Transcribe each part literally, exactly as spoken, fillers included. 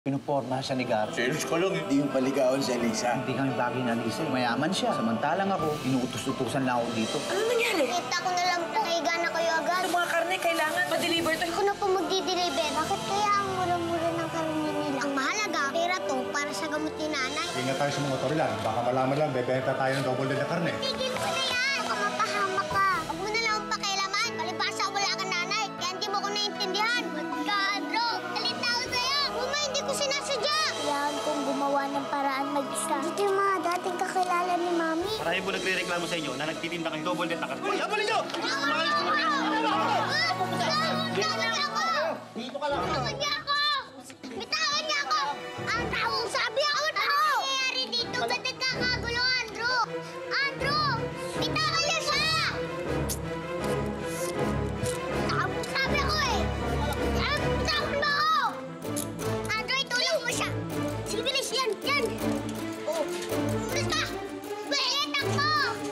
Pinuporma siya ni Gar. Serious ka lang, hindi yung paligawan si Alisa. Hindi kami bagay na Alisa. Mayaman siya. Samantalang ako, inuutos-utusan lang ako dito. Ano nangyari? Kita ko na lang nakahiga na kayo agad. Yung mga karne, kailangan ma-deliver to. Ako na po magdi-deliver. Bakit kaya ang mura-mura ng karne nila? Ang mahalaga, pera to para sa gamot ni nanay. Ingat tayo sa mga otoridad. Baka malaman lang, bebenta tayo ng double dead na karne. Tigil mo na yan! Baka mapahamak ka. Huwag mo na lang ang pakialaman. Palibasa wala kang nanay. Kaya hindi mo ko naiintindihan. Magkadro! Alita ako sa'yo! Mama, hindi ko sinasadya! Kailangan kong gumawa ng paraan mag-isa. Dito yung mga dating kakilala ni Mami. Marami po nagre-reklamo sa inyo na nagtitinda kayo double dead na karne. Uy, habalin nyo! Dito ka lang. Bitawan niya ako! Bitawan niya ako! Ang taong sabi ako na! Ano nangyayari dito? Ba't nagkakagulo, Andrew? Andrew! Bitawan niya siya! Taong sabi ako eh! Bitawan mo ako! Andrew, itulong mo siya! Sige, bilis yan! Yan! Oh! Bilis ka! Balitak mo!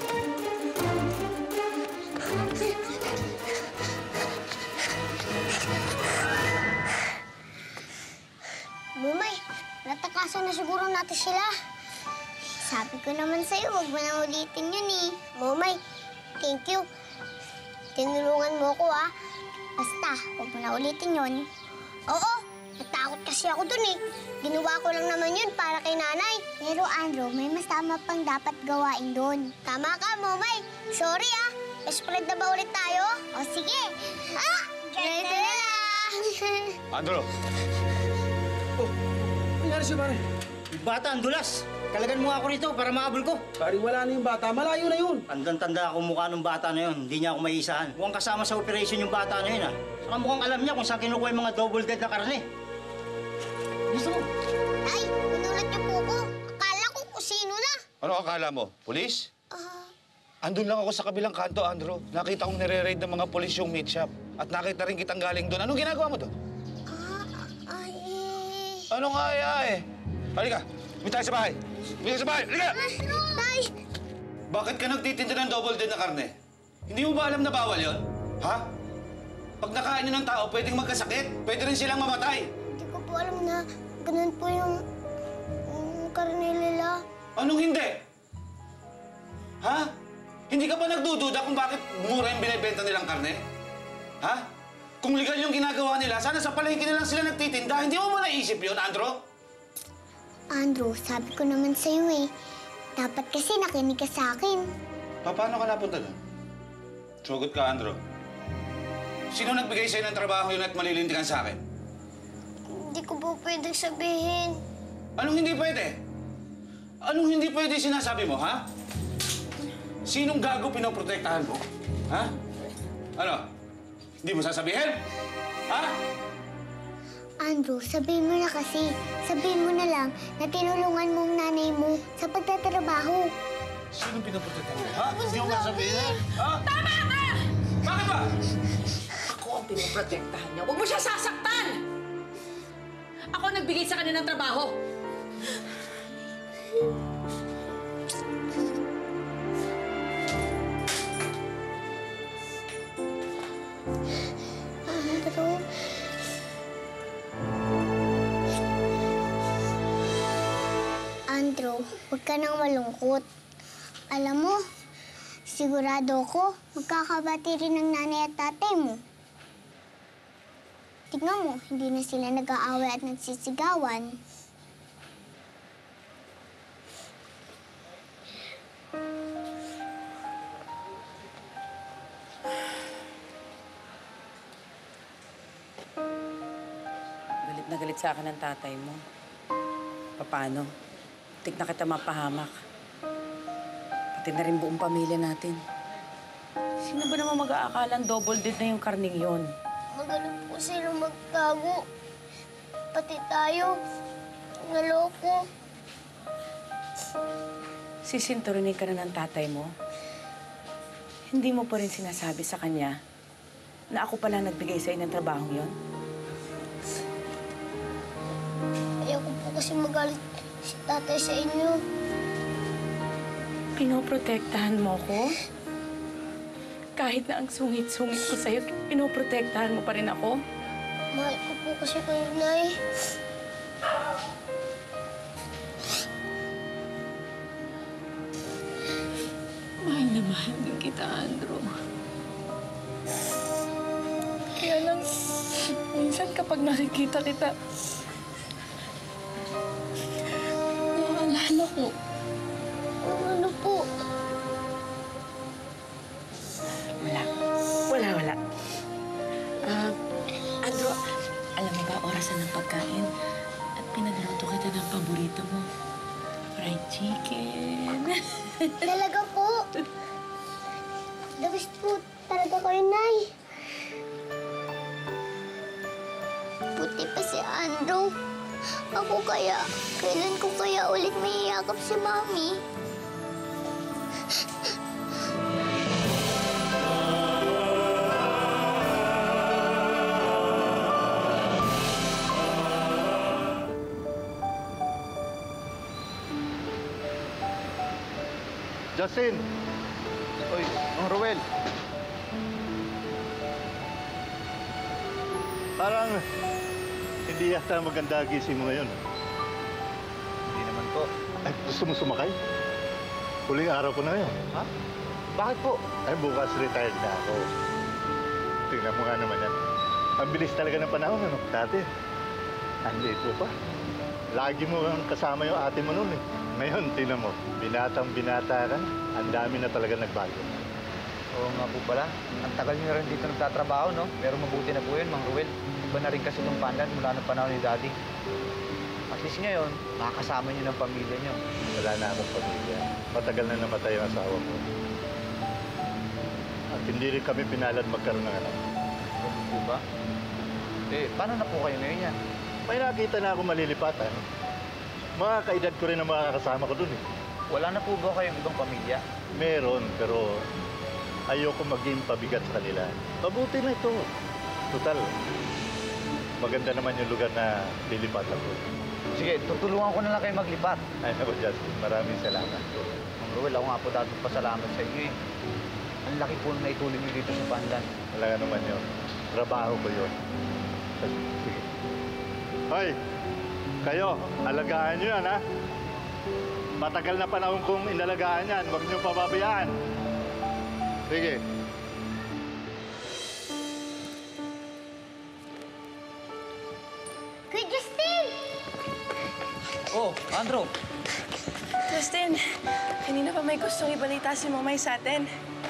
Mumay, natakasan na siguro natin sila. Sabi ko naman sa'yo, huwag mo na ulitin yun eh. Mumay, thank you. Tinulungan mo ko ah. Basta, huwag mo na ulitin yun. Oo, natakot kasi ako dun eh. Ginawa ko lang naman yun para kay nanay. Pero Andrew, may mas tama pang dapat gawain dun. Tama ka, Mumay. Sorry ah. Spread na ba ulit tayo? O sige. Ah! Ganito na lang. Andrew! Nangyari siya, pare. Bata, ang dulas. Kalagan mo nga ako rito para maabol ko. Pare, wala na yung bata. Malayo na yun. Tandang-tanda ako mukha ng bata na yun. Hindi niya ako maiisahan. Mukhang kasama sa operation yung bata na yun, ha? Saka mukhang alam niya kung saan kinukuha yung mga double dead na karne. Gusto mo? Ay, pinulat niyo po ko. Akala ko kung sino na. Ano akala mo? Pulis? Ah, Andun lang ako sa kabilang kanto, Andrew. Nakita kong nire-raid ng mga pulis yung meat shop. At nakita rin kitang galing doon. Anong ginagawa mo doon? ah, ay, eh. Anong kaya eh? Halika, uwi tayo sa bahay. Uwi tayo sa bahay, halika! Tay! Bakit ka nagtitinda ng double dead na karne? Hindi mo ba alam na bawal yon? Ha? Pag nakain nyo ng tao, pwedeng magkasakit. Pwede rin silang mamatay. Hindi ko po alam na ganun po yung, yung karne nila. Anong hindi? Ha? Hindi ka ba nagdududa kung bakit mura yung binibenta nilang karne? Ha? Kung legal yung ginagawa nila, sana sa palengke na lang sila nagtitinda. Hindi mo ba naisip yun, Andrew? Andrew, sabi ko naman sa'yo eh. Dapat kasi nakinig ka sa akin. Pa, paano ka napunta doon? Sugot ka, Andrew. Sino nagbigay sa'yo ng trabaho yun at malilintikan sa akin? Hindi ko po pwedeng sabihin. Anong hindi pwede? Anong hindi pwede sinasabi mo, ha? Sinong gago pinoprotektahan mo? Ha? Ano? Hindi mo sasabihin? Ha? Andrew, sabihin mo na kasi. Sabihin mo na lang na tinulungan mo ang nanay mo sa pagtatrabaho. Sinong pinoprotektahan mo, ha? Hindi mo sasabihin? Ha? Tama ka! Bakit ba? Ako ang pinoprotektahan niya. Huwag mo siya sasaktan! Ako nagbigay sa kanya ng trabaho. Andrew? Andrew, huwag ka nang malungkot. Alam mo, sigurado ko magkakabati rin ng nanay at tatay mo. Tignan mo, hindi na sila nag-aaway at nagsisigawan. Galit na galit sa akin ang tatay mo. Paano? Tik na kita mapahamak. Pati na rin buong pamilya natin. Sino ba naman mag-aakalang double dead na yung karning yon? Magaling po silang magtago. Pati tayo, naloko. Sisinturinin ka na ng tatay mo? Hindi mo pa rin sinasabi sa kanya na ako pala nagbigay sa'yo ng trabaho yon? Ayoko po kasi magalit si tatay sa inyo. Pinoprotektahan mo ko? Kahit na ang sungit-sungit ko sa'yo, pinoprotektahan mo pa rin ako? Mahal ko po kasi kayo, Nay. mahal din kita, Andrew. Kaya lang, minsan kapag nakikita kita, naalala ko. Ano po? Wala. Wala, wala. Ah, Andrew, alam mo ba orasan ng pagkain? At pinagluto kita ng paborito mo. Fried chicken. Talaga po. The best po talaga kayo, Nay. Puti pa si Andrew. Ako kaya, kailan ko kaya ulit may iyakap si Mami? Justin! Uy, Mang Ruel! Parang hindi yata maganda gising mo ngayon. Hindi naman po. Ay, gusto mo sumakay? Huling araw ko na ngayon. Ha? Bakit po? Ay, bukas retired na ako. Tingnan mo nga naman yan. Ang bilis talaga ng panahon, ano? Dati, ang late mo pa. Lagi mo ang kasama yung ate mo noon eh. Ngayon, tingnan mo, binatang binata ka, ang dami na talaga nagbago. Oo nga po pala. Ang tagal niyo rin dito nagtatrabaho, no? Pero mabuti na po yun, Mang Ruel. Iba na rin kasi itong pandan mula ng panahon ni Daddy. At least ngayon, makakasama niyo ng pamilya niyo. Wala na akong pamilya. Matagal na namatay ang asawa ko. At hindi rin kami pinalad magkaroon ng anak. Ganun po ba? Eh, paano na po kayo ngayon yan? May nakita na ako malilipatan. Mga kaedad ko rin ang mga kasama ko dun eh. Wala na po ba kayong ibang pamilya? Meron, pero ayoko maging pabigat sa kanila. Mabuti na ito. Total, maganda naman yung lugar na lilipatan ko. Sige, tutulungan ko na lang kayo maglipat. Ay, ako, Justin, maraming salamat. Mang Ruel, ako nga po dapat pasalamat sa iyo eh. Ang laki po na itulong niyo dito sa pandan. Wala nga naman yun. Trabaho ko yun. Sige. Hoy! Kayo, alagaan nyo yan, ha? Matagal na panahon kong inalagaan yan. Huwag nyo pababayaan. Sige. Kuya Justin! Oh, Andrew! Justin, kanina pa may gustong ibalita si Mamay sa atin.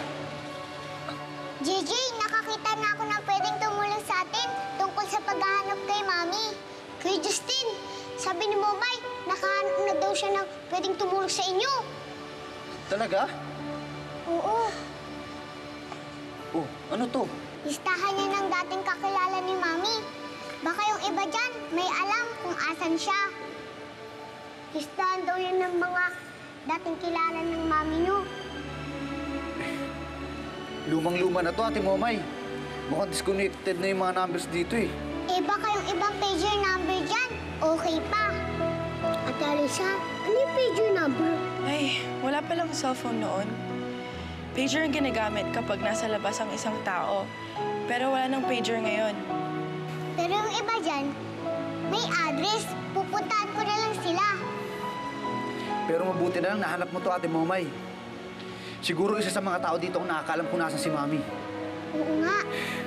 J J, nakakita na ako na pwedeng tumulong sa atin tungkol sa paghahanap kay Mami. Kuya Justin, sabi ni Momay, nakahanap na daw siya ng pwedeng tumulong sa inyo. Talaga? Oo, Oh, ano to? listahan niya ng dating kakilala ni Mami. Baka yung iba dyan may alam kung asan siya. Listahan daw yan ng mga dating kilala ng Mami niyo. Lumang-luma na to, Ate Momay. Mukhang disconnected na yung mga numbers dito eh. Eh, baka yung ibang pager number dyan, okay pa. At Alisa, ano yung pager number? Ay, wala palang cellphone noon. Pager ang ginagamit kapag nasa labas ang isang tao. Pero wala nang pager ngayon. Pero yung iba dyan, may address. Pupuntahan ko na lang sila. Pero mabuti na lang nahanap mo to, Ate Momay. Siguro isa sa mga tao dito ang nakakalam kung nasan si Mami. Oo nga.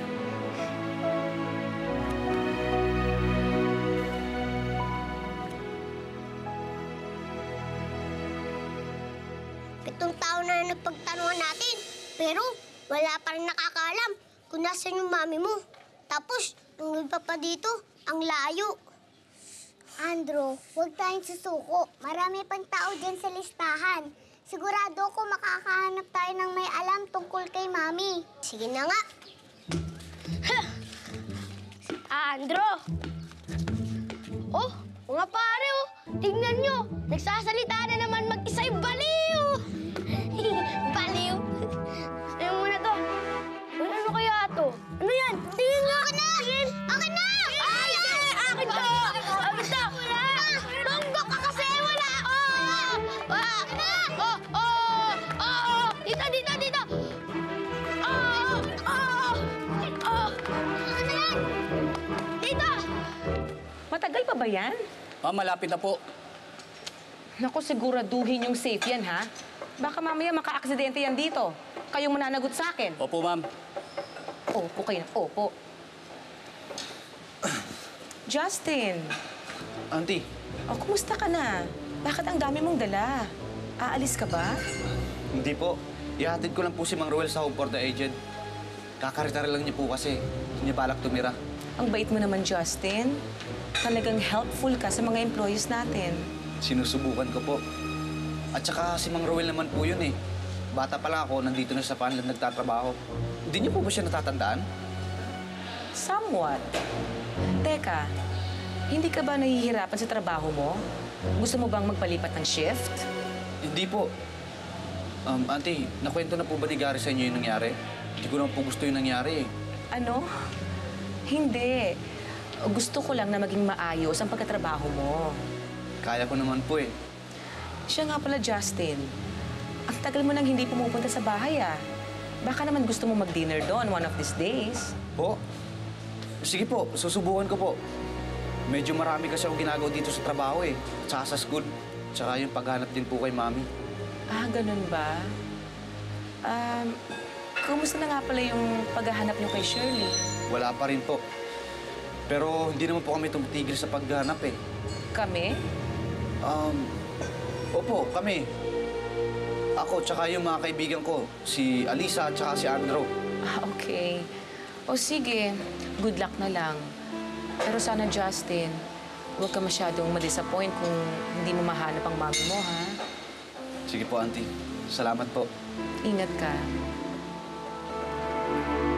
Pitong taon na nagpagtanungan natin. Pero wala pa rin nakakaalam kung nasan yung Mami mo. Tapos, nung pa pa dito, ang layo. Andrew, huwag tayong susuko. Marami pang tao dyan sa listahan. Sigurado ko makakahanap tayo ng may alam tungkol kay Mami. Sige na nga. Andrew! Oh, mga pare oh. Tingnan nyo. Nagsasalita na naman mag-isa yung baliw. Baliw. Sayo muna to. Ano, ano kaya to? Ano yan? Tingin nga. Akin na! Tingin! Akin na! Ay, ay! Akin to! Akin to! Tunggok ka kasi! Wala ako! Ah! Oh! Oh! Oh! Dito! Dito! Dito! Oh! Oh! Oh! Ano yan? Dito! Matagal pa ba yan? Ma'am, malapit na po. Naku, siguraduhin yung safe yan, ha? Baka mamaya maka-aksidente yan dito. kayong mananagot sa akin. Opo, ma'am. Opo kayo, opo. Justin, Auntie, oh, kumusta ka na? Bakit ang dami mong dala? Aalis ka ba? hindi po. Ihatid ko lang po si Mang Ruel sa home for the aged. Kakaritara lang niya po kasi. Hindi niya balak tumira. Ang bait mo naman, Justin. Talagang helpful ka sa mga employees natin. Sinusubukan ko po. At saka si Mang Ruel naman po yun eh. Bata pa lang ako, nandito na sa Panlan nagtatrabaho. Hindi niyo po ba siya natatandaan? Somewhat. Teka, hindi ka ba nahihirapan sa trabaho mo? Gusto mo bang magpalipat ng shift? Hindi po. Um, auntie, nakwento na po ba ni Gary sa inyo yung nangyari? Hindi ko naman po gusto yung nangyari eh. Ano? Hindi. Gusto ko lang na maging maayos ang pagkatrabaho mo. Kaya ko naman po eh. Siya nga pala, Justin. Ang tagal mo nang hindi pumupunta sa bahay, ah. Baka naman gusto mo mag-dinner doon one of these days. Po? Sige po, susubukan ko po. Medyo marami kasi akong ginagawa dito sa trabaho eh. Tsaka sa school. Tsaka yung paghanap din po kay Mami. Ah, ganun ba? Um, kumusta na nga pala yung paghahanap niyo kay Shirley? Wala pa rin po. Pero hindi naman po kami tumitigil sa paghanap eh. Kami? Um, opo, kami. Ako, tsaka yung mga kaibigan ko. Si Alisa, tsaka si Andrew. Ah, okay. O sige, good luck na lang. Pero sana, Justin, huwag ka masyadong ma-disappoint kung hindi mo mahanap ang mami mo, ha? Sige po, auntie. Salamat po. Ingat ka.